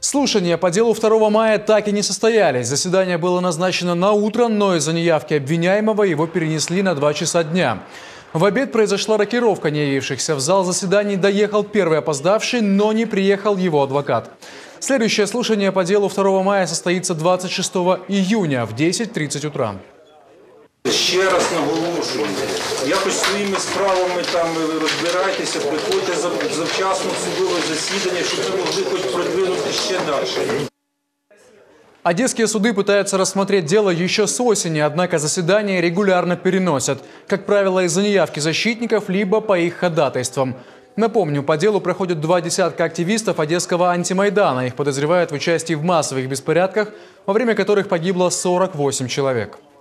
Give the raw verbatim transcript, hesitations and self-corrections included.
Слушания по делу второго мая так и не состоялись. Заседание было назначено на утро, но из-за неявки обвиняемого его перенесли на два часа дня. В обед произошла рокировка не явившихся. В зал заседаний доехал первый опоздавший, но не приехал его адвокат. Следующее слушание по делу второго мая состоится двадцать шестого июня в десять тридцать утра. Ще раз наголошую, якось своїми справами там розбирайтеся, приходьте завчасно в судове засідання, щоб ви могли хоч продвинути ще далі. Одесские суды пытаются рассмотреть дело еще с осени, однако заседания регулярно переносят. Как правило, из-за неявки защитников, либо по их ходатайствам. Напомню, по делу проходят два десятка активистов Одесского антимайдана. Их подозревают в участии в массовых беспорядках, во время которых погибло сорок восемь человек.